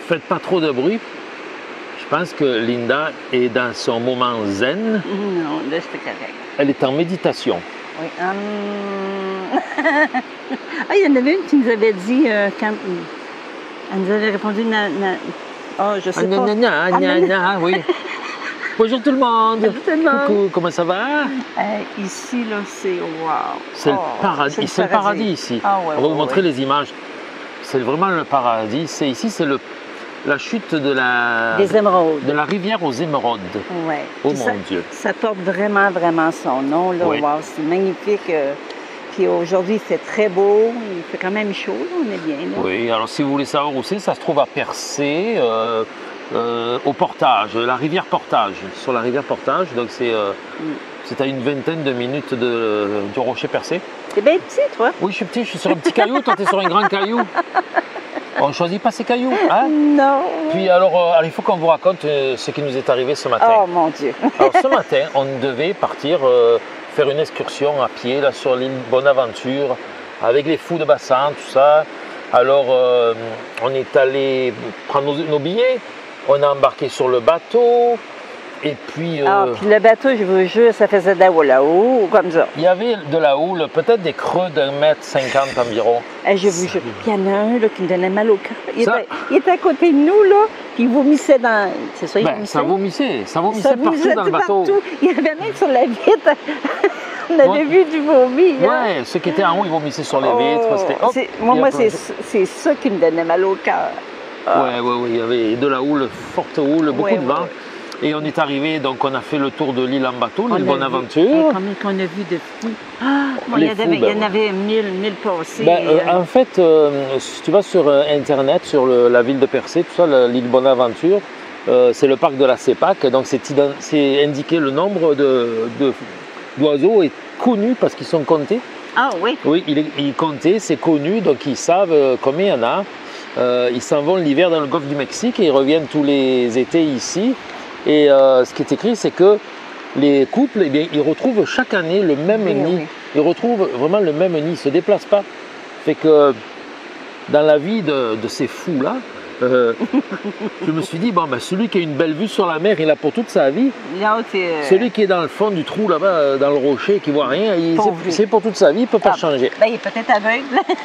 faites pas trop de bruit. Je pense que Linda est dans son moment zen. Non, là, c'est correct. Elle est en méditation. Oui. Ah, il y en avait une qui nous avait dit, quand elle nous avait répondu, je sais pas. Oui. Bonjour tout le monde. Bonjour tout le monde. Coucou, comment ça va? Ici, là, c'est wow. C'est le paradis. C'est le paradis ici. Ah, ouais, on va vous montrer ouais. les images. C'est vraiment le paradis. Ici, c'est la chute de Des émeraudes. de la rivière aux émeraudes. Oui. Oh mon Dieu. Ça porte vraiment, vraiment son nom. Là. Oui. Wow, c'est magnifique. Puis aujourd'hui, il fait très beau. Il fait quand même chaud. Là. On est bien. Là. Oui, alors si vous voulez savoir où c'est, ça se trouve à Percé, au Portage, la rivière Portage, sur la rivière Portage. Donc c'est à une vingtaine de minutes du rocher Percé. T'es bien petit, toi? Oui, je suis petit, je suis sur un petit caillou, toi tu es sur un grand caillou. On ne choisit pas ces cailloux, hein? Non. Puis alors, il faut qu'on vous raconte ce qui nous est arrivé ce matin. Oh mon Dieu. Alors ce matin, on devait partir faire une excursion à pied là, sur l'île Bonaventure, avec les fous de bassin, tout ça. Alors on est allé prendre nos billets, on a embarqué sur le bateau, et puis... Puis le bateau, je vous jure, ça faisait de la houle là-haut, comme ça. il y avait de la houle, peut-être des creux d'1,50 m environ. Je vous jure. Puis il y en a un là, qui me donnait mal au cœur. Il était à côté de nous, là, puis il vomissait dans... C'est ça, il vomissait? Ça vomissait partout dans le bateau. Partout. Il y avait même sur la vitre. On avait vu du vomi. Oui, ceux qui étaient en haut, ils vomissaient sur les vitres. Moi, c'est ça qui me donnait mal au cœur. Oui, il y avait de la houle, forte houle, beaucoup de vent. Et on est arrivé, donc on a fait le tour de l'île en bateau, l'île Bonaventure. Combien qu'on a vu de fous? Il y en avait 1000 passés. En fait, si tu vas sur Internet, sur la ville de Percé, tout ça, l'île Bonaventure, c'est le parc de la CEPAC. Donc c'est indiqué le nombre d'oiseaux est connu parce qu'ils sont comptés. Ah oui? Oui, il est compté, c'est connu, donc ils savent combien il y en a. Ils s'en vont l'hiver dans le golfe du Mexique et ils reviennent tous les étés ici. Et ce qui est écrit, c'est que les couples, ils retrouvent chaque année le même nid. Oui. Ils retrouvent vraiment le même nid, ils ne se déplacent pas. Fait que dans la vie de ces fous-là, je me suis dit, celui qui a une belle vue sur la mer, il a pour toute sa vie. Celui qui est dans le fond du trou, là-bas, dans le rocher, qui ne voit rien, c'est pour toute sa vie, il ne peut pas changer. Il est peut-être aveugle.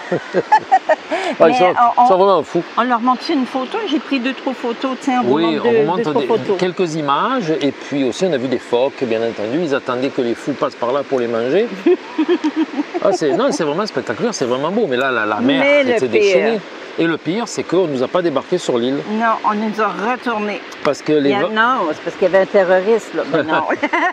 Ils sont vraiment fous. On leur montre une photo, j'ai pris 2-3 photos. Tiens, on vous montre quelques images, et puis aussi on a vu des phoques, bien entendu. Ils attendaient que les fous passent par là pour les manger. C'est vraiment spectaculaire, c'est vraiment beau, mais là, la mer était déchaînée. Et le pire, c'est qu'on ne nous a pas débarqué sur l'île. Non, on nous a retournés. Parce que non, c'est parce qu'il y avait un terroriste, là. Mais non.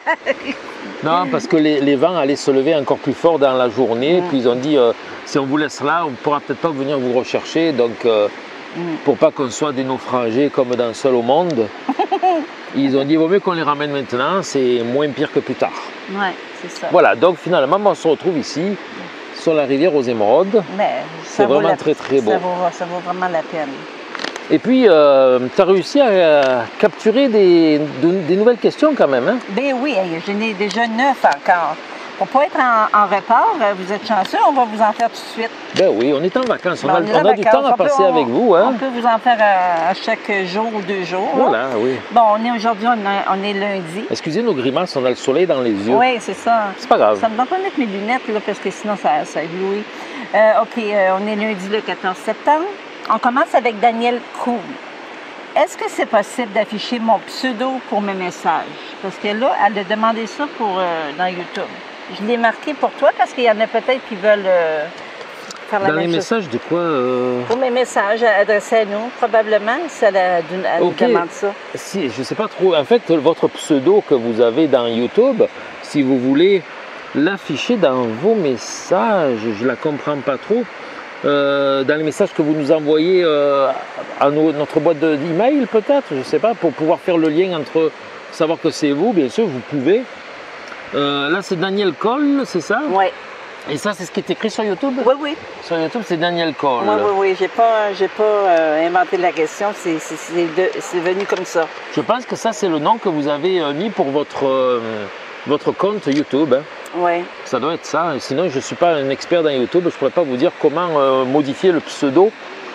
Non, parce que les vents allaient se lever encore plus fort dans la journée. Puis ils ont dit, si on vous laisse là, on ne pourra peut-être pas venir vous rechercher. Donc, pour pas qu'on soit des naufragés comme dans Seul au monde, ils ont dit, il vaut mieux qu'on les ramène maintenant, c'est moins pire que plus tard. Oui, c'est ça. Voilà, donc finalement, on se retrouve ici, sur la rivière aux émeraudes. C'est vraiment très très beau. Ça vaut vraiment la peine. Et puis, tu as réussi à capturer des nouvelles questions quand même, hein? Ben oui, j'en ai déjà 9 encore. Pour ne pas être en retard, vous êtes chanceux, on va vous en faire tout de suite. Ben oui, on est en vacances, on a du temps à passer avec vous. Hein? On peut vous en faire à chaque jour ou 2 jours. Voilà, oui. Bon, aujourd'hui, on est lundi. Excusez nos grimaces, on a le soleil dans les yeux. Oui, c'est ça. C'est pas grave. Ça me donne pas mettre mes lunettes, là, parce que sinon, ça éblouit. On est lundi le 14 septembre. On commence avec Daniel Cool. Est-ce que c'est possible d'afficher mon pseudo pour mes messages? Parce que là, elle a demandé ça dans YouTube. Je l'ai marqué pour toi parce qu'il y en a peut-être qui veulent faire la même chose. Dans les messages de quoi? Pour mes messages adressés à nous, probablement, si elle nous demande ça. Si, je ne sais pas trop. En fait, votre pseudo que vous avez dans YouTube, si vous voulez l'afficher dans vos messages, je ne la comprends pas trop. Dans les messages que vous nous envoyez à notre boîte d'email peut-être, je ne sais pas, pour pouvoir faire le lien entre savoir que c'est vous, bien sûr, vous pouvez. Là, c'est Daniel Cole, c'est ça? Oui. Et ça, c'est ce qui est écrit sur YouTube? Oui, oui. Sur YouTube, c'est Daniel Cole. Oui. J'ai pas inventé la question, c'est venu comme ça. Je pense que ça, c'est le nom que vous avez mis pour votre compte YouTube. Hein. Oui. Ça doit être ça. Sinon, je ne suis pas un expert dans YouTube. Je ne pourrais pas vous dire comment modifier le pseudo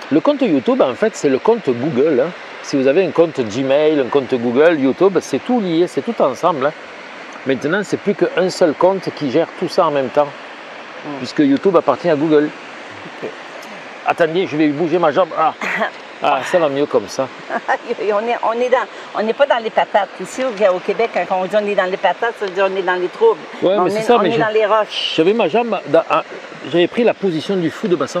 Le compte YouTube, en fait, c'est le compte Google. Hein. Si vous avez un compte Gmail, un compte Google, YouTube, c'est tout lié, c'est tout ensemble. Hein. Maintenant, c'est plus qu'un seul compte qui gère tout ça en même temps, puisque YouTube appartient à Google. OK. Attendez, je vais bouger ma jambe. Ah, ça va mieux comme ça. on n'est pas dans les patates. Ici, au Québec, quand on dit on est dans les patates, ça veut dire on est dans les troubles. Ouais, mais c'est ça, on est dans les roches. J'avais ma jambe, j'avais pris la position du fou de bassin.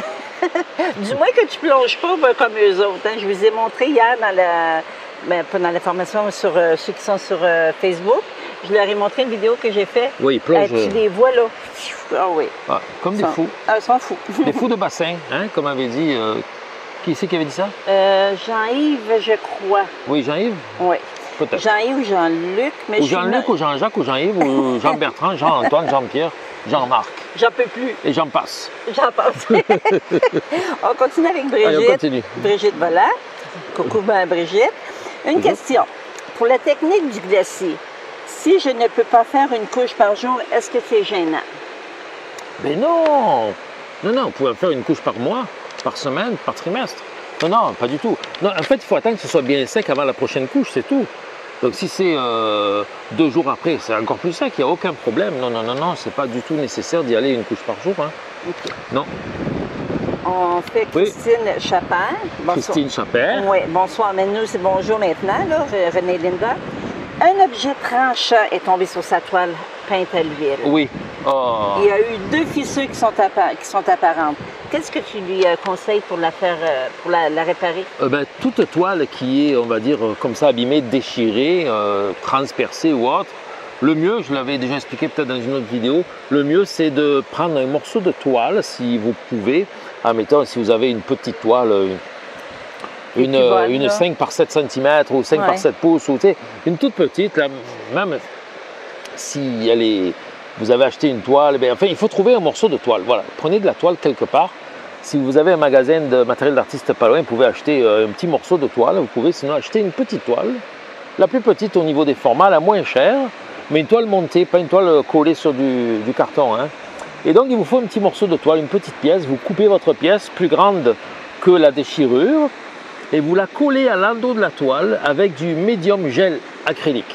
Du moins que tu plonges pas comme eux autres. Hein. Je vous ai montré hier pas dans la formation sur ceux qui sont sur Facebook. Je leur ai montré une vidéo que j'ai faite. Oui, ils plongent. Tu les vois là. Ah oui. Ah, comme des fous. Ah, ils sont fous. Des fous de bassin, hein, comme avait dit. Qui c'est qui avait dit ça? Jean-Yves, je crois. Oui, Jean-Yves? Oui. Peut-être. Jean-Yves ou Jean-Luc. Ou Jean-Luc, ou Jean-Jacques, ou Jean-Yves, ou Jean-Bertrand, Jean-Antoine, Jean-Pierre, Jean-Marc. J'en peux plus. Et j'en passe. J'en passe. On continue avec Brigitte. Allez, on continue. Brigitte Volant. Coucou, Brigitte. Une question. Pour la technique du glacier, si je ne peux pas faire une couche par jour, est-ce que c'est gênant? Mais non! Non, vous pouvez faire une couche par mois, par semaine, par trimestre. Non, pas du tout. Non, en fait, il faut attendre que ce soit bien sec avant la prochaine couche, c'est tout. Donc si c'est 2 jours après, c'est encore plus sec, il n'y a aucun problème. Non, c'est pas du tout nécessaire d'y aller une couche par jour. Hein. Okay. Non. On fait Christine Chappert. Christine Chappert. Oui, bonsoir. Mais nous, c'est bonjour maintenant, là, René Linda. Un objet tranchant est tombé sur sa toile peinte à l'huile. Oui. Oh. Il y a eu 2 fissures qui sont apparentes. Qu'est-ce que tu lui conseilles pour la faire, pour la réparer? Toute toile qui est, on va dire, comme ça, abîmée, déchirée, transpercée ou autre, le mieux, je l'avais déjà expliqué peut-être dans une autre vidéo, le mieux c'est de prendre un morceau de toile, si vous pouvez, admettons, si vous avez une petite toile, une 5 par 7 cm ou 5 par 7 pouces, ou une toute petite, là, même si elle est... Vous avez acheté une toile, il faut trouver un morceau de toile. Voilà, prenez de la toile quelque part. Si vous avez un magasin de matériel d'artiste pas loin, vous pouvez acheter un petit morceau de toile. Vous pouvez sinon acheter une petite toile, la plus petite au niveau des formats, la moins chère, mais une toile montée, pas une toile collée sur du carton. Hein. Et donc, il vous faut un petit morceau de toile, une petite pièce. Vous coupez votre pièce plus grande que la déchirure et vous la collez à l'endos de la toile avec du médium gel acrylique.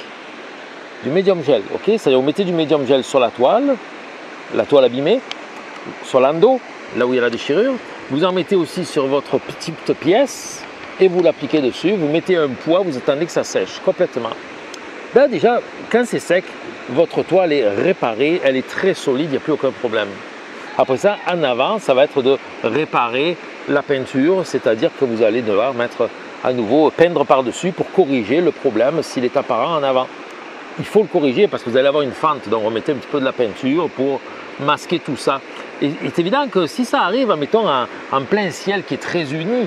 Du médium gel, ok? C'est-à-dire vous mettez du médium gel sur la toile abîmée, sur l'endos, là où il y a la déchirure. Vous en mettez aussi sur votre petite pièce et vous l'appliquez dessus. Vous mettez un poids, vous attendez que ça sèche complètement. Là déjà, quand c'est sec, votre toile est réparée, elle est très solide, il n'y a plus aucun problème. Après ça, en avant, ça va être de réparer la peinture, c'est-à-dire que vous allez devoir mettre à nouveau, peindre par-dessus pour corriger le problème s'il est apparent en avant. Il faut le corriger parce que vous allez avoir une fente, donc remettez un petit peu de la peinture pour masquer tout ça. Et c'est évident que si ça arrive, mettons, en plein ciel qui est très uni,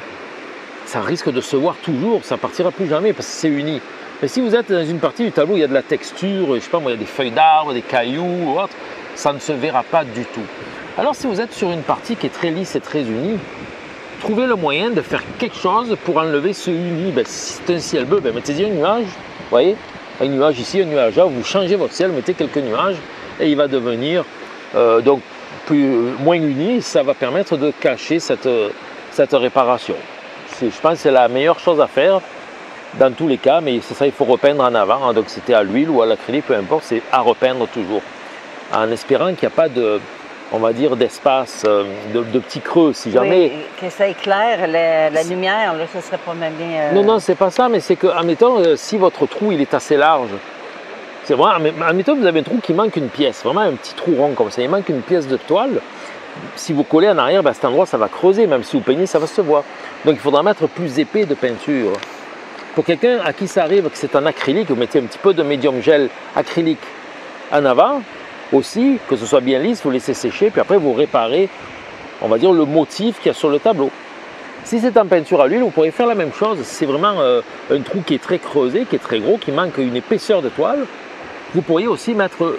ça risque de se voir toujours, ça ne partira plus jamais parce que c'est uni. Mais si vous êtes dans une partie du tableau où il y a de la texture, je ne sais pas moi, il y a des feuilles d'arbres, des cailloux ou autre, ça ne se verra pas du tout. Alors si vous êtes sur une partie qui est très lisse et très unie, trouvez le moyen de faire quelque chose pour enlever ce uni. Si c'est un ciel bleu, mettez-y un nuage, vous voyez? Un nuage ici, un nuage là, vous changez votre ciel, mettez quelques nuages et il va devenir donc moins uni, ça va permettre de cacher cette réparation. Je pense que c'est la meilleure chose à faire dans tous les cas, mais c'est ça, il faut repeindre en avant, hein, donc c'était à l'huile ou à l'acrylique, peu importe, c'est à repeindre toujours, en espérant qu'il n'y a pas de, on va dire, d'espace, de petits creux, si jamais... Oui, que ça éclaire la lumière, là, ça serait pas même bien... Non, c'est pas ça, mais c'est que, admettons, si votre trou, il est assez large, c'est vraiment, admettons, vous avez un trou qui manque une pièce, vraiment un petit trou rond comme ça, il manque une pièce de toile, si vous collez en arrière, à cet endroit, ça va creuser, même si vous peignez, ça va se voir. Donc, il faudra mettre plus épais de peinture. Pour quelqu'un à qui ça arrive, que c'est en acrylique, vous mettez un petit peu de médium gel acrylique en avant, aussi, que ce soit bien lisse, vous laissez sécher, puis après vous réparez, on va dire, le motif qu'il y a sur le tableau. Si c'est en peinture à l'huile, vous pourrez faire la même chose. Si c'est vraiment un trou qui est très creusé, qui est très gros, qui manque une épaisseur de toile, vous pourriez aussi mettre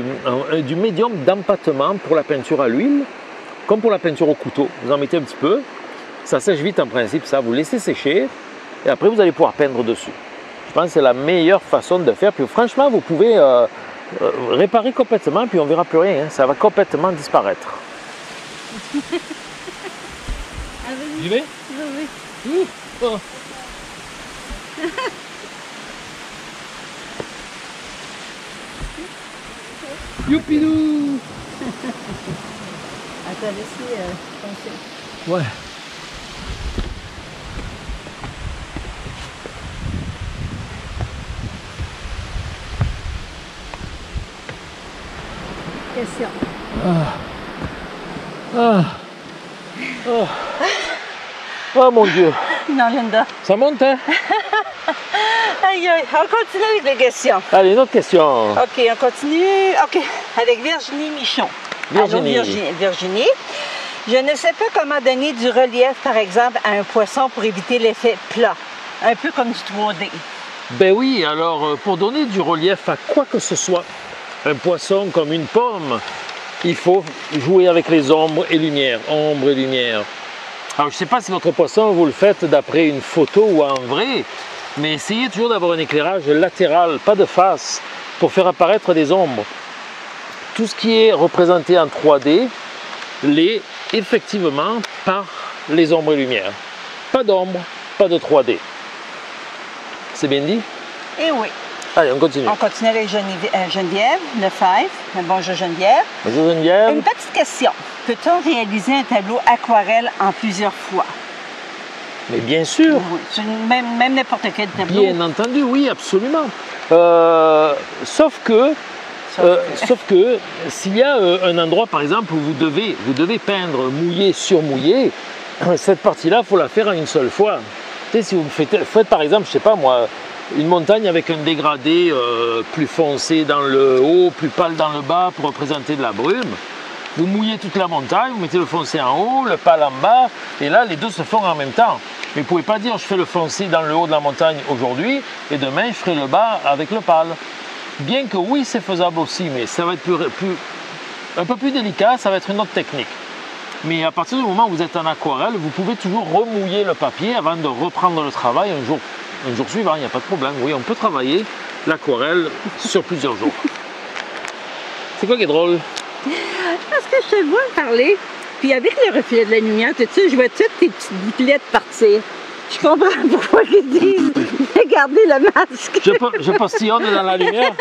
du médium d'empattement pour la peinture à l'huile, comme pour la peinture au couteau. Vous en mettez un petit peu, ça sèche vite en principe, ça, vous laissez sécher, et après vous allez pouvoir peindre dessus. Je pense que c'est la meilleure façon de faire. Puis franchement, vous pouvez réparer complètement, puis on ne verra plus rien. Hein. Ça va complètement disparaître. Allez-y. J'y vais? Oui, oui. Oh. Youpidou! Attends, laissez penser. Ouais. Question. Oh mon Dieu! Non, Linda. Ça monte, hein? Aïe, aïe. On continue avec les questions. Allez, une autre question. OK, on continue. OK, avec Virginie Michon. Virginie. Allô, Virginie. Je ne sais pas comment donner du relief, par exemple, à un poisson pour éviter l'effet plat. Un peu comme du 3D. Ben oui, alors pour donner du relief à quoi que ce soit, un poisson comme une pomme, il faut jouer avec les ombres et lumière. Ombre et lumière. Alors je ne sais pas si votre poisson, vous le faites d'après une photo ou en vrai, mais essayez toujours d'avoir un éclairage latéral, pas de face, pour faire apparaître des ombres. Tout ce qui est représenté en 3D l'est effectivement par les ombres et lumière. Pas d'ombre, pas de 3D. C'est bien dit? Eh oui. Allez, on continue. On continue avec Geneviève Lefebvre. Bonjour Geneviève. Bonjour Geneviève. Une petite question. Peut-on réaliser un tableau aquarelle en plusieurs fois? Mais bien sûr. Oui, même n'importe quel tableau. Bien entendu, oui, absolument. Sauf que s'il y a un endroit, par exemple, où vous devez peindre mouillé sur mouillé, cette partie-là, il faut la faire en une seule fois. Tu sais, si vous faites par exemple, je sais pas moi, une montagne avec un dégradé plus foncé dans le haut, plus pâle dans le bas pour représenter de la brume, vous mouillez toute la montagne, vous mettez le foncé en haut, le pâle en bas, et là, les deux se font en même temps. Mais vous ne pouvez pas dire, je fais le foncé dans le haut de la montagne aujourd'hui, et demain, je ferai le bas avec le pâle. Bien que oui, c'est faisable aussi, mais ça va être un peu plus délicat, ça va être une autre technique. Mais à partir du moment où vous êtes en aquarelle, vous pouvez toujours remouiller le papier avant de reprendre le travail un jour suivant, il n'y a pas de problème. Oui, on peut travailler l'aquarelle sur plusieurs jours. C'est quoi qui est drôle? Parce que je te vois parler, puis avec le reflet de la lumière, tout ça, je vois toutes tes petites gouttelettes partir. Je comprends pourquoi ils disent regardez le masque. Je postillonne dans la lumière.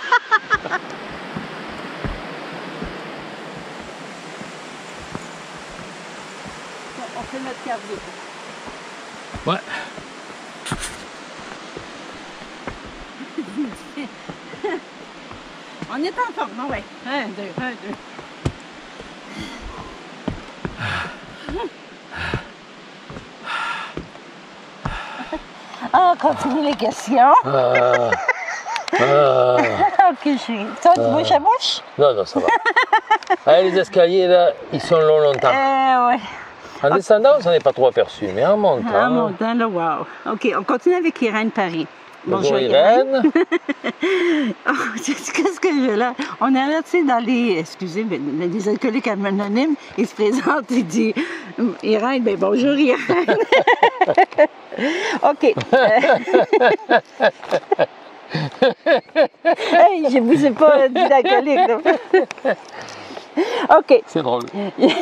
On fait notre cardio. Ouais. On est en forme, non? Ouais. 1, 2, 1, 2. On continue les questions. Ok, chérie. Toi, tu bouche à bouche? Non, ça va. Allez, les escaliers, là, ils sont longs longtemps. Ouais. En descendant, on s'en est pas trop aperçu, mais en montant... En montant, là, wow. OK, on continue avec Irène Paris. Bonjour Irène. Oh, qu'est-ce que j'ai là? On est là, tu sais, dans les... Excusez, mais les alcooliques anonymes, ils se présentent, ils disent... Irène, ben bonjour Irène. OK. Hey, je vous ai pas dit d'alcoolique, là. OK. C'est drôle. Oui.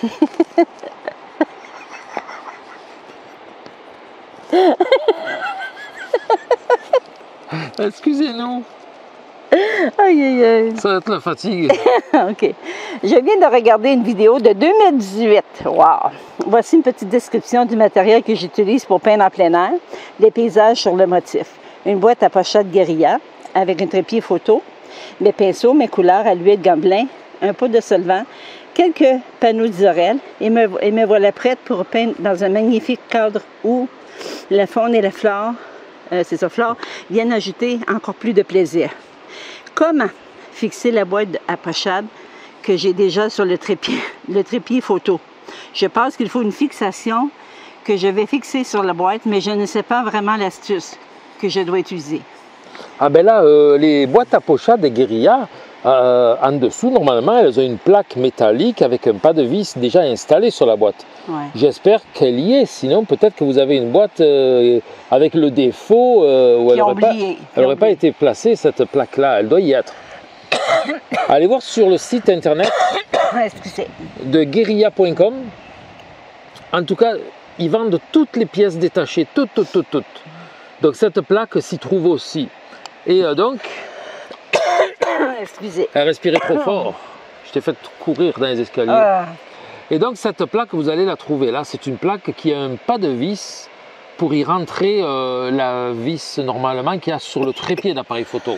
Excusez-nous. Aïe, aïe, aïe. Ça va être la fatigue. OK. Je viens de regarder une vidéo de 2018. Wow! Voici une petite description du matériel que j'utilise pour peindre en plein air, des paysages sur le motif. Une boîte à pochette guérilla avec un trépied photo, mes pinceaux, mes couleurs à l'huile Gamblin, un pot de solvant, quelques panneaux d'Isorel et me voilà prête pour peindre dans un magnifique cadre où la faune et la flore, flore, viennent ajouter encore plus de plaisir. Comment fixer la boîte à pochade que j'ai déjà sur le trépied photo? Je pense qu'il faut une fixation que je vais fixer sur la boîte, mais je ne sais pas vraiment l'astuce que je dois utiliser. Ah ben là, les boîtes à pochade des guérillas, en dessous, normalement, elles ont une plaque métallique avec un pas de vis déjà installé sur la boîte. Ouais. J'espère qu'elle y est, sinon peut-être que vous avez une boîte avec le défaut où elle n'aurait pas été placée, cette plaque-là. Elle doit y être. Allez voir sur le site internet de guérilla.com. En tout cas, ils vendent toutes les pièces détachées, toutes. Donc cette plaque s'y trouve aussi. Et donc, Excusez. elle respirait trop fort. Je t'ai fait courir dans les escaliers. Ah, Et donc cette plaque, vous allez la trouver là. C'est une plaque qui a un pas de vis pour y rentrer la vis normalement qu'il y a sur le trépied d'appareil photo.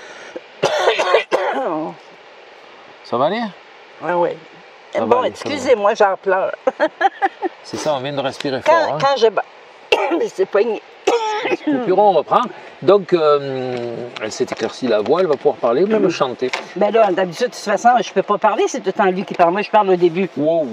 Ça va aller? ah oui. Ça va Bon, aller, excusez-moi, j'en pleure. C'est ça, on vient de respirer fort. Quand, Hein. quand je... C'est pogné. Coupure, on reprend. Donc, elle s'est éclaircie la voix, elle va pouvoir parler, même chanter. Ben là, d'habitude, de toute façon, je ne peux pas parler, c'est tout le temps lui qui parle. Moi, je parle au début. Wow.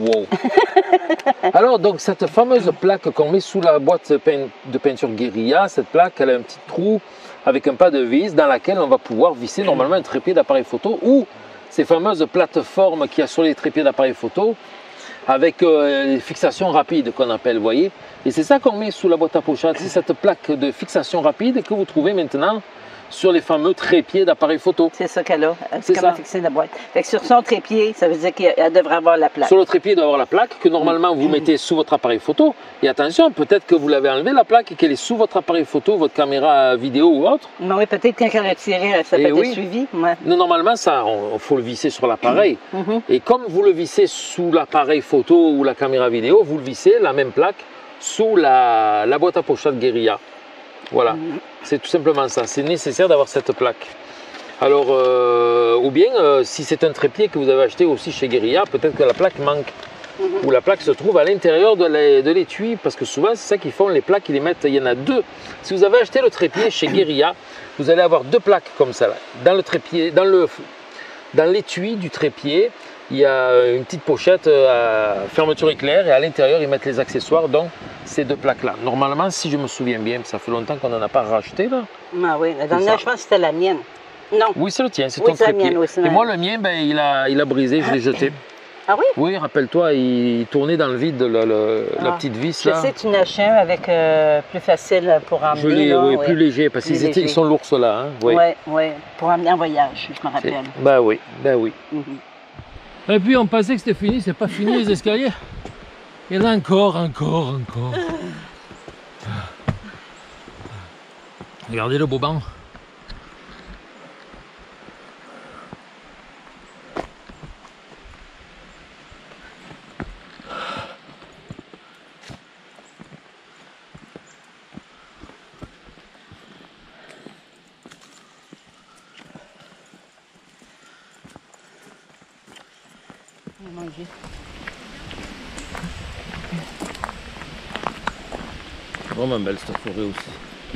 Alors, donc, cette fameuse plaque qu'on met sous la boîte de peinture guérilla, cette plaque, elle a un petit trou avec un pas de vis dans laquelle on va pouvoir visser normalement un trépied d'appareil photo ou ces fameuses plateformes qu'il y a sur les trépieds d'appareil photo avec les fixations rapides qu'on appelle, vous voyez. Et c'est ça qu'on met sous la boîte à pochette, c'est cette plaque de fixation rapide que vous trouvez maintenant sur les fameux trépieds d'appareil photo. C'est ça qu'elle a. C'est Comment ça. fixer la boîte. Fait que sur son trépied, ça veut dire qu'elle devrait avoir la plaque. Sur le trépied, il doit y avoir la plaque que normalement vous mettez sous votre appareil photo. Et attention, peut-être que vous l'avez enlevé la plaque et qu'elle est sous votre appareil photo, votre caméra vidéo ou autre. Mais oui, peut-être quand elle a tiré, ça peut Eh être oui. suivi. Ouais. Non, normalement, ça, il faut le visser sur l'appareil. Et comme vous le vissez sous l'appareil photo ou la caméra vidéo, vous le vissez, la même plaque, sous la boîte à pochette guérilla. Voilà, c'est tout simplement ça. C'est nécessaire d'avoir cette plaque. Alors, ou bien, si c'est un trépied que vous avez acheté aussi chez Guérilla, peut-être que la plaque manque. Ou la plaque se trouve à l'intérieur de l'étui, parce que souvent, c'est ça qu'ils font, les plaques, ils les mettent, il y en a deux. Si vous avez acheté le trépied chez Guérilla, vous allez avoir deux plaques comme ça. Là. Dans le trépied, dans l'étui du trépied, il y a une petite pochette à fermeture éclair et à l'intérieur, ils mettent les accessoires, donc ces deux plaques-là. Normalement, si je me souviens bien, ça fait longtemps qu'on n'en a pas racheté, là. Ah oui, la dernière, je pense que c'était la mienne. Non. Oui, c'est le tien, c'est Oui, ton c'est la trépied. mienne, oui, c'est Et la moi, le mien, ben, il a brisé, je l'ai jeté. Ah oui? Oui, rappelle-toi, il tournait dans le vide, la petite vis, Je là. sais que tu en as un avec plus facile pour emmener. Je l'ai, là, oui, ouais. plus léger, parce Plus qu'ils léger. ils sont lourds, ceux-là. Hein? Oui. Oui, pour emmener en voyage, je me rappelle. Ben oui, ben oui. Et puis on pensait que c'était fini, c'est pas fini les escaliers. Il y en a encore. Regardez le beau banc. Vraiment belle cette forêt aussi.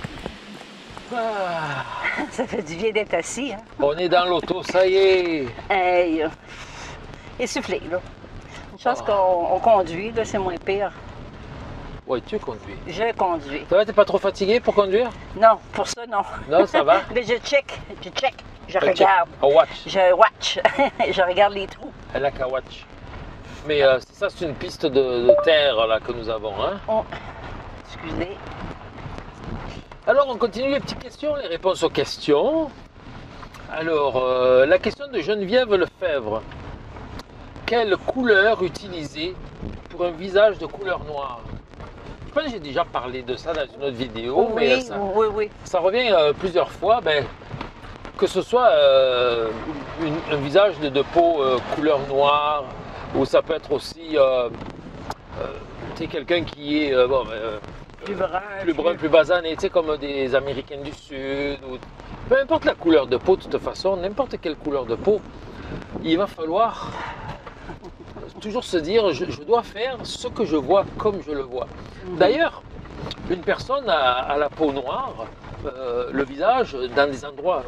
Ça fait du bien d'être assis, hein? On est dans l'auto, ça y est. Hey, essoufflé, là. Une chance qu'on conduit, là, c'est moins pire. Oui, tu conduis. Je conduis. Ça va, t'es pas trop fatigué pour conduire? Non, pour ça, non. Non, ça va? Mais je check, je Check. regarde. Oh, watch. Je watch, je regarde les trous. Elle a qu'à watch. Mais ça, c'est une piste de terre là, que nous avons. Hein? Oh, excusez. Alors, on continue les petites questions, les réponses aux questions. Alors, la question de Geneviève Lefebvre. Quelle couleur utiliser pour un visage de couleur noire? Je pense que j'ai déjà parlé de ça dans une autre vidéo, mais Oui. ça revient plusieurs fois. Ben, que ce soit un visage de peau couleur noire, ou ça peut être aussi quelqu'un qui est Plus brun. plus brun, plus basané, comme des Américains du Sud. Ou... Peu importe la couleur de peau, de toute façon, n'importe quelle couleur de peau, il va falloir toujours se dire, je dois faire ce que je vois comme je le vois. D'ailleurs, une personne à la peau noire, le visage, dans des endroits...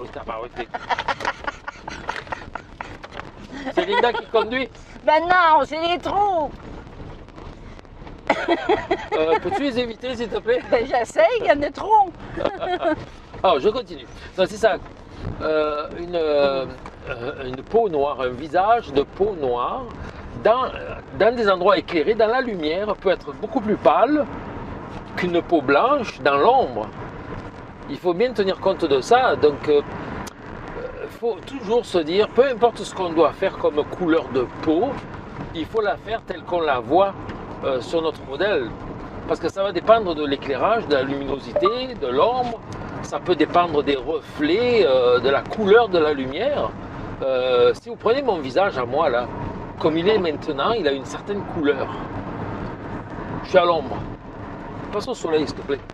C'est Linda qui conduit. Ben non, c'est les trous. Peux-tu les éviter, s'il te plaît? Ben j'essaye, il y en a trop. Alors, je continue. Donc, c'est ça. Une peau noire, un visage de peau noire, dans des endroits éclairés, dans la lumière, peut être beaucoup plus pâle qu'une peau blanche dans l'ombre. Il faut bien tenir compte de ça. Donc, il faut toujours se dire, peu importe ce qu'on doit faire comme couleur de peau, il faut la faire telle qu'on la voit sur notre modèle. Parce que ça va dépendre de l'éclairage, de la luminosité, de l'ombre, ça peut dépendre des reflets, de la couleur de la lumière. Si vous prenez mon visage à moi là, comme il est maintenant, il a une certaine couleur. Je suis à l'ombre. Passe au soleil, s'il te plaît.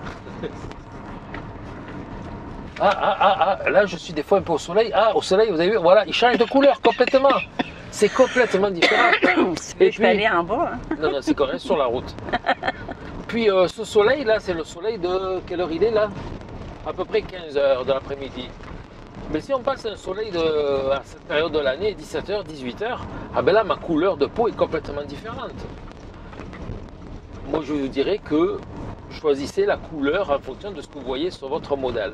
Là je suis des fois un peu au soleil. Au soleil, vous avez vu, voilà, il change de couleur complètement. C'est complètement différent. Et je peux aller en bas. Hein? Non, c'est correct, sur la route. Puis ce soleil là, c'est le soleil de quelle heure il est là? À peu près 15 heures de l'après-midi. Mais si on passe un soleil à cette période de l'année, 17h, 18h, ah ben là ma couleur de peau est complètement différente. Moi je vous dirais que choisissez la couleur en fonction de ce que vous voyez sur votre modèle.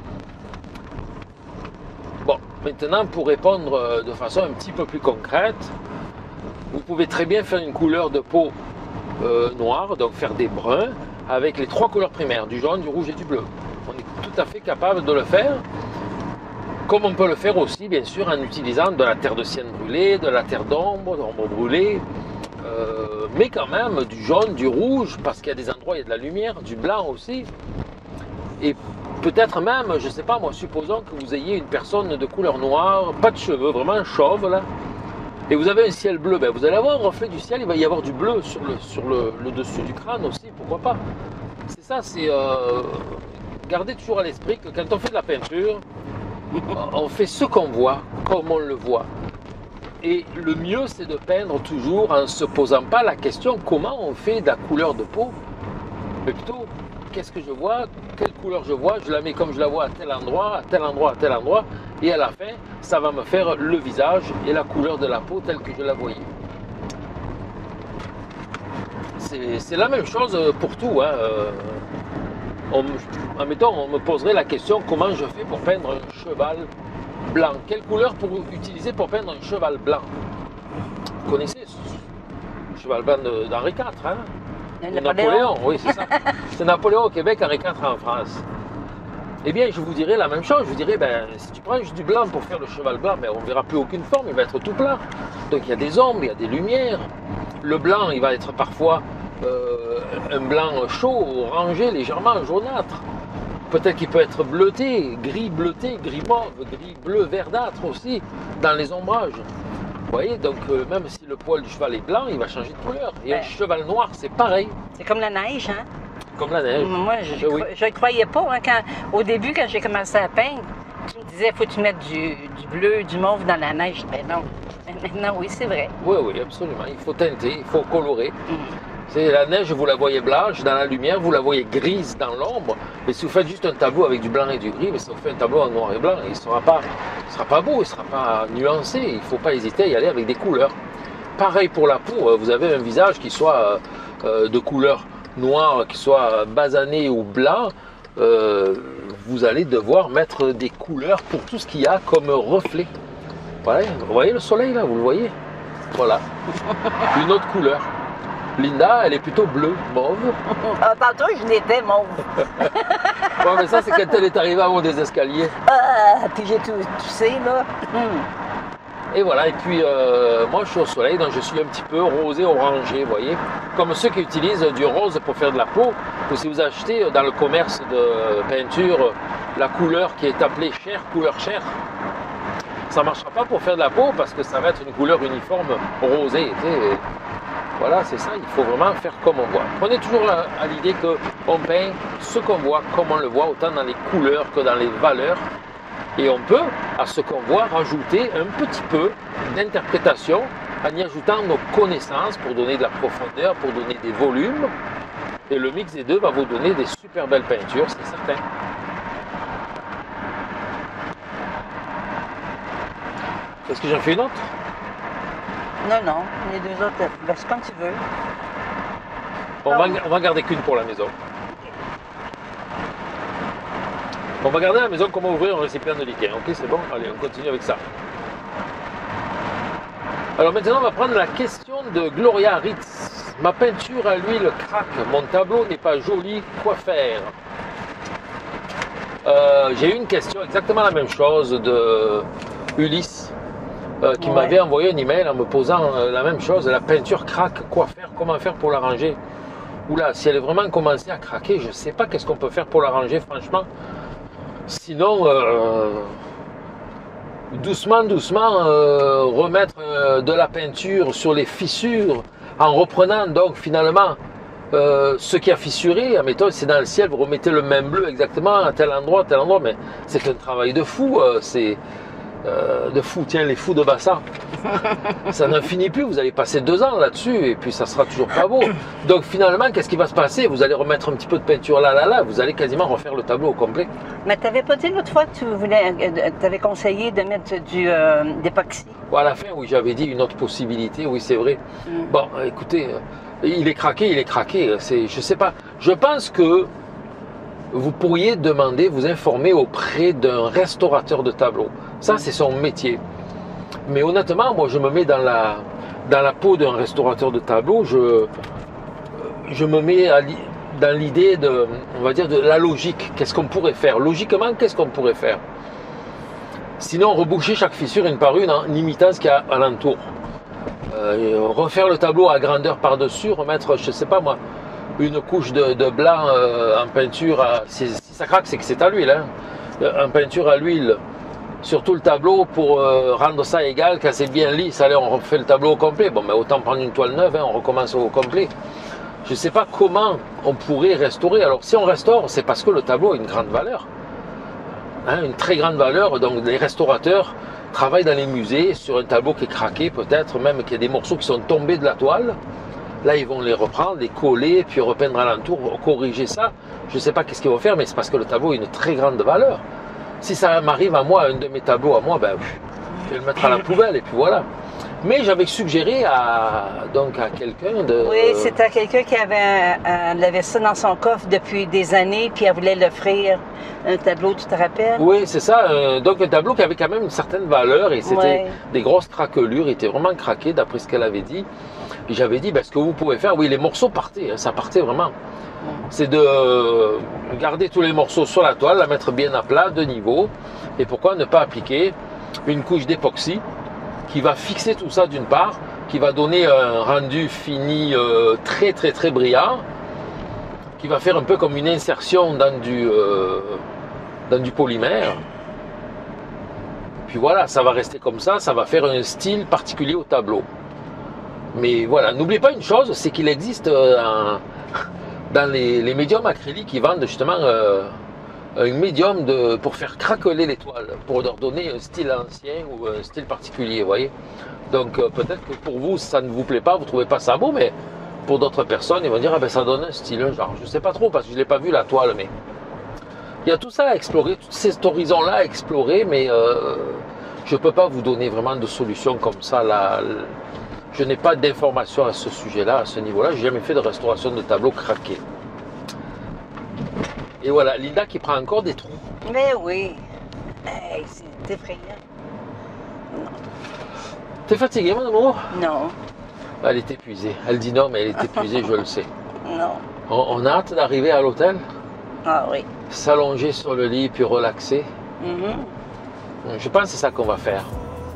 Bon, maintenant pour répondre de façon un petit peu plus concrète, vous pouvez très bien faire une couleur de peau noire, donc faire des bruns, avec les 3 couleurs primaires, du jaune, du rouge et du bleu. On est tout à fait capable de le faire, comme on peut le faire aussi, bien sûr, en utilisant de la terre de sienne brûlée, de la terre d'ombre brûlée, mais quand même du jaune, du rouge, parce qu'il y a des endroits où il y a de la lumière, du blanc aussi, et peut-être même, je ne sais pas moi, supposons que vous ayez une personne de couleur noire, pas de cheveux, vraiment chauve là, et vous avez un ciel bleu, ben vous allez avoir un reflet du ciel, il va y avoir du bleu sur le dessus du crâne aussi, pourquoi pas. C'est ça, c'est gardez toujours à l'esprit que quand on fait de la peinture, on fait ce qu'on voit, comme on le voit. Et le mieux, c'est de peindre toujours en ne se posant pas la question comment on fait de la couleur de peau, mais plutôt qu'est-ce que je vois, quelle couleur je vois, je la mets comme je la vois à tel endroit, à tel endroit, à tel endroit, et à la fin, ça va me faire le visage et la couleur de la peau telle que je la voyais. C'est la même chose pour tout. Hein. Admettons, on me poserait la question comment je fais pour peindre un cheval blanc. Quelle couleur pour utiliser pour peindre un cheval blanc? Vous connaissez ce cheval blanc d'Henri IV, hein? Napoléon, oui, c'est ça. C'est Napoléon au Québec, Henri IV en France. Eh bien, je vous dirais la même chose. Je vous dirais, ben, si tu prends juste du blanc pour faire le cheval blanc, ben, on ne verra plus aucune forme, il va être tout plat. Donc il y a des ombres, il y a des lumières. Le blanc, il va être parfois un blanc chaud, orangé, légèrement jaunâtre. Peut-être qu'il peut être bleuté, gris mauve, gris bleu verdâtre aussi, dans les ombrages. Vous voyez, donc même si le poil du cheval est blanc, il va changer de couleur. Et un cheval noir, c'est pareil. C'est comme la neige, hein? Comme la neige. Moi, je ne croyais pas. Hein, au début, quand j'ai commencé à peindre, tu me disais, faut que tu mettes du bleu, du mauve dans la neige. Ben non. Maintenant, oui, c'est vrai. Oui, absolument. Il faut teinter, il faut colorer. La neige, vous la voyez blanche dans la lumière, vous la voyez grise dans l'ombre. Mais si vous faites juste un tableau avec du blanc et du gris, mais ça vous fait un tableau en noir et blanc. Il ne sera pas beau, il ne sera pas nuancé. Il ne faut pas hésiter à y aller avec des couleurs. Pareil pour la peau. Vous avez un visage qui soit de couleur noire, qui soit basané ou blanc. Vous allez devoir mettre des couleurs pour tout ce qu'il y a comme reflet. Voilà, vous voyez le soleil là, vous le voyez? Voilà. Une autre couleur. Linda, elle est plutôt bleue, mauve. Tantôt, je l'étais mauve. Ouais, mais ça, c'est quand elle est arrivée en haut des escaliers. Puis j'ai toussé, là. Et voilà, et puis moi, je suis au soleil, donc je suis un petit peu rosé, orangé, vous voyez. Comme ceux qui utilisent du rose pour faire de la peau, ou si vous achetez dans le commerce de peinture la couleur qui est appelée chair, couleur chair, ça ne marchera pas pour faire de la peau parce que ça va être une couleur uniforme rosée. Voilà, c'est ça, il faut vraiment faire comme on voit. Prenez toujours à l'idée qu'on peint ce qu'on voit, comme on le voit, autant dans les couleurs que dans les valeurs. Et on peut, à ce qu'on voit, rajouter un petit peu d'interprétation en y ajoutant nos connaissances pour donner de la profondeur, pour donner des volumes. Et le mix des deux va vous donner des super belles peintures, c'est certain. Est-ce que j'en fais une autre? Non, les deux autres, ben, c'est comme tu veux. On va garder qu'une pour la maison. On va garder à la maison comment ouvrir un récipient de liquide. Ok, c'est bon? Allez, on continue avec ça. Alors maintenant, on va prendre la question de Gloria Ritz. Ma peinture à l'huile craque. Mon tableau n'est pas joli. Quoi faire? J'ai eu une question exactement la même chose de Ulysse. Qui m'avait envoyé un email en me posant la même chose, la peinture craque, quoi faire, comment faire pour l'arranger? Oula, si elle est vraiment commencé à craquer, je ne sais pas qu'est-ce qu'on peut faire pour l'arranger, franchement. Sinon, doucement, remettre de la peinture sur les fissures en reprenant donc finalement ce qui a fissuré. Admettons, c'est dans le ciel, vous remettez le même bleu exactement à tel endroit, mais c'est un travail de fou, tiens, les fous de bassin. Ça n'en finit plus, vous allez passer 2 ans là-dessus et puis ça sera toujours pas beau. Donc finalement, qu'est-ce qui va se passer? Vous allez remettre un petit peu de peinture là, vous allez quasiment refaire le tableau au complet. Mais tu n'avais pas dit l'autre fois que tu avais conseillé de mettre d'époxy. À la fin, oui, j'avais dit une autre possibilité, oui, c'est vrai. Bon, écoutez, il est craqué, je sais pas. Je pense que vous pourriez demander, vous informer auprès d'un restaurateur de tableaux. Ça, c'est son métier. Mais honnêtement, moi, je me mets dans la peau d'un restaurateur de tableaux. Je me mets dans l'idée de, on va dire, de la logique. Qu'est-ce qu'on pourrait faire? Logiquement, qu'est-ce qu'on pourrait faire? Sinon, reboucher chaque fissure une par une en imitant ce qu'il y a alentour. Refaire le tableau à grandeur par-dessus, remettre, je sais pas moi, une couche de blanc en peinture. Si ça craque, c'est que c'est à l'huile. Hein, en peinture à l'huile sur tout le tableau pour rendre ça égal. Quand c'est bien lisse, allez, on refait le tableau au complet. Bon, mais autant prendre une toile neuve, hein, on recommence au complet. Je ne sais pas comment on pourrait restaurer. Alors, si on restaure, c'est parce que le tableau a une grande valeur. Hein, une très grande valeur. Donc, les restaurateurs travaillent dans les musées sur un tableau qui est craqué, peut-être même qu'il y a des morceaux qui sont tombés de la toile. Là, ils vont les reprendre, les coller, puis repeindre alentour, corriger ça. Je ne sais pas qu'est-ce qu'ils vont faire, mais c'est parce que le tableau a une très grande valeur. Si ça m'arrive à moi, un de mes tableaux à moi, ben, je vais le mettre à la poubelle et puis voilà. Mais j'avais suggéré à quelqu'un de... Oui, c'était quelqu'un qui avait ça dans son coffre depuis des années, puis elle voulait l'offrir un tableau, tu te rappelles? Oui, c'est ça. Donc un tableau qui avait quand même une certaine valeur et c'était des grosses craquelures, il était vraiment craqué d'après ce qu'elle avait dit. Et j'avais dit, ben, ce que vous pouvez faire, oui, les morceaux partaient, hein, ça partait vraiment. C'est de garder tous les morceaux sur la toile, la mettre bien à plat, de niveau. Et pourquoi ne pas appliquer une couche d'époxy qui va fixer tout ça d'une part, qui va donner un rendu fini très très très brillant, qui va faire un peu comme une insertion dans du polymère. Puis voilà, ça va rester comme ça va faire un style particulier au tableau. Mais voilà, n'oubliez pas une chose, c'est qu'il existe dans les médiums acryliques, ils vendent justement un médium pour faire craqueler les toiles, pour leur donner un style ancien ou un style particulier, vous voyez. Donc peut-être que pour vous, ça ne vous plaît pas, vous ne trouvez pas ça beau, mais pour d'autres personnes, ils vont dire, ah ben ça donne un style, un genre. Je ne sais pas trop, parce que je ne l'ai pas vu la toile, mais il y a tout ça à explorer, tout cet horizon-là à explorer, mais je ne peux pas vous donner vraiment de solution comme ça, là. Je n'ai pas d'informations à ce sujet-là, à ce niveau-là. Je n'ai jamais fait de restauration de tableaux craqués. Et voilà, Linda qui prend encore des trous. Mais oui. Hey, c'est effrayant. Non. T'es fatiguée, mon amour? Non. Elle est épuisée. Elle dit non, mais elle est épuisée, je le sais. Non. On a hâte d'arriver à l'hôtel? Ah oui. S'allonger sur le lit, puis relaxer. Je pense que c'est ça qu'on va faire.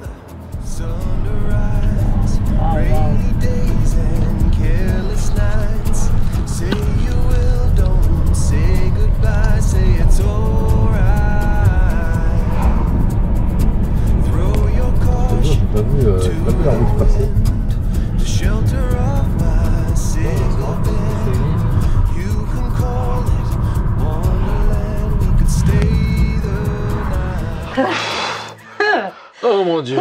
Rainy days and careless nights. Say you will, don't say goodbye. Say it's alright. Throw your caution to shelter of my single bed. You can call it Wonderland. We could stay the night. Oh mon Dieu!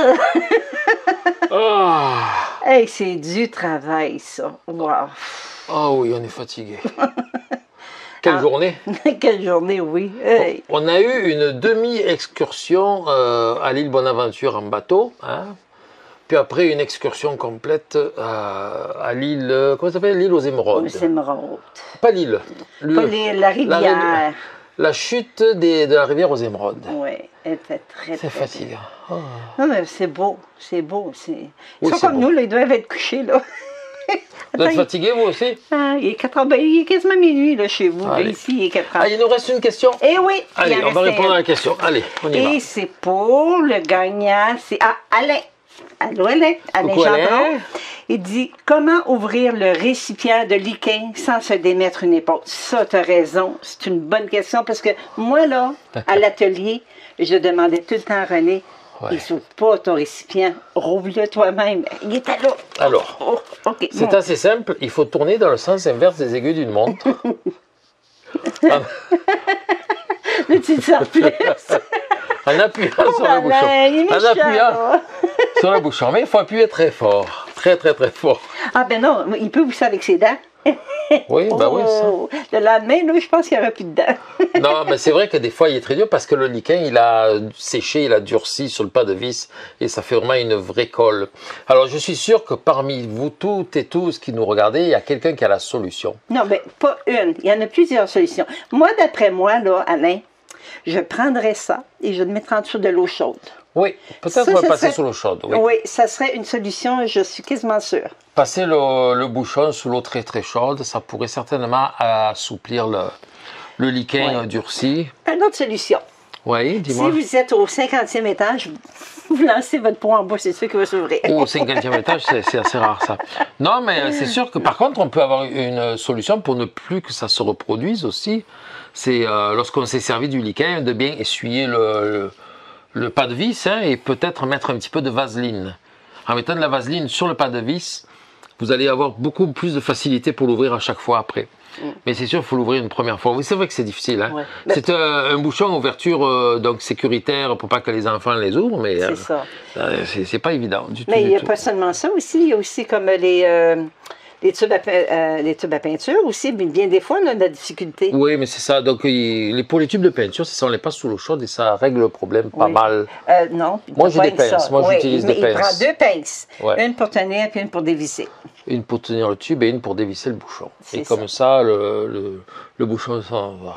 Hey, c'est du travail, ça. Wow. Oh oui, on est fatigué. Quelle journée! Quelle journée, oui. Hey. On a eu une demi-excursion à l'île Bonaventure en bateau. Hein? Puis après, une excursion complète à l'île... Comment ça s'appelle? L'île aux émeraudes. Aux émeraudes. Pas l'île. Pas la rivière. La chute de la rivière aux émeraudes. Oui, elle était très, c'est très fatigant. Oh. Non, mais c'est beau, c'est beau. Ils oui, sont comme beau. nous, là, ils doivent être couchés, là. Vous êtes fatigué, vous aussi? Il est 4 heures, il est quasiment minuit, là, chez vous. Là, ici, il est 4 heures. Ah, il nous reste une question? Eh oui! Allez, on va répondre à la question. Allez, on y va. Et c'est pour le gagnant, c'est... Ah, Alain! Allô, Alain. Alain Coucou, Alain. Gendron. Il dit comment ouvrir le récipient de liquin sans se démettre une épaule. Ça, tu as raison. C'est une bonne question parce que moi, là, à l'atelier, je demandais tout le temps à René Ouais. il ne s'ouvre pas ton récipient, rouvre-le toi-même. Il était là. Alors, Oh, OK. c'est bon. assez simple. Il faut tourner dans le sens inverse des aiguilles d'une montre. Là, tu te sens plus. En appuyant sur le Alain, bouchon. il est En méchant, appuyant là. sur le bouchon. Mais il faut appuyer très fort. Très, très, très fort. Ah ben non, il peut pousser avec ses dents. Oui, bah oui, ça. Oh, le lendemain, là, je pense qu'il n'y aura plus de dents. Non, mais c'est vrai que des fois, il est très dur parce que le liquin, il a séché, il a durci sur le pas de vis et ça fait vraiment une vraie colle. Alors, je suis sûr que parmi vous toutes et tous qui nous regardez, il y a quelqu'un qui a la solution. Non, mais pas une. Il y en a plusieurs solutions. Moi, d'après moi, là, Alain, je prendrais ça et je le mettrais en dessous de l'eau chaude. Oui, peut-être Ça, on va ça passer serait- sous l'eau chaude. Oui. Oui, ça serait une solution, je suis quasiment sûre. Passer le bouchon sous l'eau très très chaude, ça pourrait certainement assouplir le liquin Ouais. durci. Une autre solution. Oui, Si dis-moi. vous êtes au 50e étage, vous lancez votre poids en bas, c'est sûr qu'il va s'ouvrir. Au 50e étage, c'est assez rare ça. Non, mais c'est sûr que par contre, on peut avoir une solution pour ne plus que ça se reproduise aussi. C'est lorsqu'on s'est servi du liquin, de bien essuyer le pas de vis hein, et peut-être mettre un petit peu de vaseline. En mettant de la vaseline sur le pas de vis, vous allez avoir beaucoup plus de facilité pour l'ouvrir à chaque fois après. Mais c'est sûr, il faut l'ouvrir une première fois. Oui, c'est vrai que c'est difficile. Hein. Ouais. C'est un bouchon ouverture donc sécuritaire pour pas que les enfants les ouvrent, mais C'est ça. c'est pas évident du tout. Mais il du n'y a tout. pas seulement ça aussi, il y a aussi comme les tubes à peinture aussi, mais bien des fois, on a de la difficulté. Oui, mais c'est ça. Donc, pour les tubes de peinture, c'est ça, on les passe sous l'eau chaude et ça règle le problème pas Oui. mal. Non, Moi, pas j'ai des que ça. pinces. Moi, Oui, j'utilise mais des il pinces. prend deux pinces. Ouais. Une pour tenir et une pour dévisser. Une pour tenir le tube et une pour dévisser le bouchon. C'est Et comme ça, le bouchon s'en va.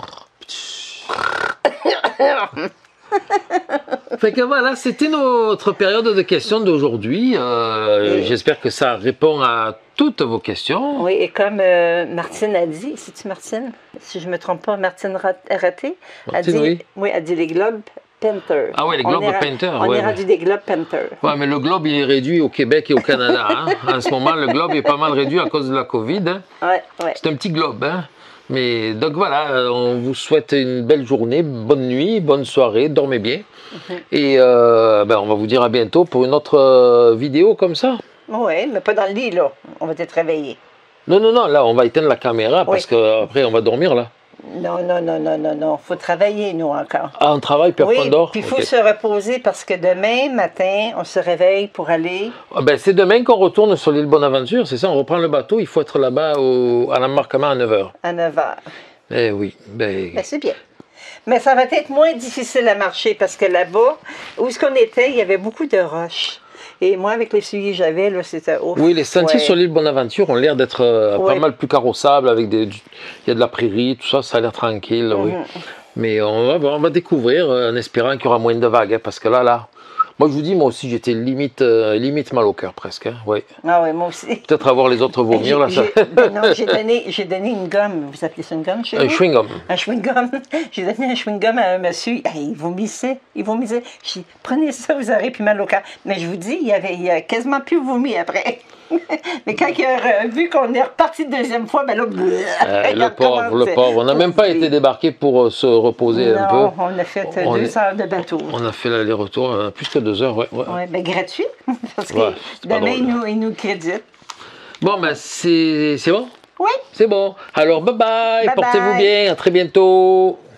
Fait que voilà, c'était notre période de questions d'aujourd'hui. J'espère que ça répond à toutes vos questions. Oui, et comme Martine a dit, c'est-tu Martine? Si je ne me trompe pas, Martine Raté, a Martine, dit, oui. elle dit les globes Painter. Ah oui, les globes Painter, On ouais, est mais- rendu des globes Painter. Ouais, mais le globe, il est réduit au Québec et au Canada. Hein. En ce moment, le globe est pas mal réduit à cause de la COVID. Hein. Ouais, ouais. C'est un petit globe. Hein. Mais donc voilà, on vous souhaite une belle journée, bonne nuit, bonne soirée, dormez bien. Et on va vous dire à bientôt pour une autre vidéo comme ça. Oui, mais pas dans le lit, là. On va être réveillés. Non, là, on va éteindre la caméra parce Oui. qu'après, on va dormir là. Non. Faut travailler, nous, encore. Ah, on travaille, puis après Oui, on dort. puis il faut Ok. se reposer parce que demain matin, on se réveille pour aller. Ah, ben, c'est demain qu'on retourne sur l'île Bonaventure, c'est ça, on reprend le bateau, il faut être là-bas à l'embarquement à 9h. À 9 h. Eh oui, ben... Ben, c'est bien. Mais ça va être moins difficile à marcher parce que là-bas, où est-ce qu'on était, il y avait beaucoup de roches. Et moi, avec les souliers que j'avais, là, c'était ouf. Oui, les sentiers Ouais. sur l'île Bonaventure ont l'air d'être pas Ouais. mal plus carrossables, avec il y a de la prairie, tout ça, ça a l'air tranquille, oui. Mais on va découvrir en espérant qu'il y aura moins de vagues, hein, parce que là, moi je vous dis, moi aussi j'étais limite mal au cœur presque, hein, oui. Ah oui, moi aussi. Peut-être à voir les autres vomir, là, ça... J'ai donné une gomme. Vous appelez ça une gomme chez Un vous? chewing-gum. Un chewing-gum. J'ai donné un chewing-gum à un monsieur. Il vomissait. J'ai dit, prenez ça, vous aurez plus mal au cœur. Mais je vous dis, il a quasiment plus vomi après. Mais quand il a vu qu'on est reparti une deuxième fois, ben là, il a le pauvre, recommencé. on n'a même pas été débarqué pour se reposer un peu. Non, on a fait On 2 est- heures de bateau. On a fait l'aller-retour, plus que 2 heures, ouais. Oui, mais gratuit. Parce que Ouais, c'est pas demain, drôle. il nous crédite. Bon, ben c'est bon? Oui. C'est bon. Alors, bye bye, Bye portez-vous bye. bien, à très bientôt.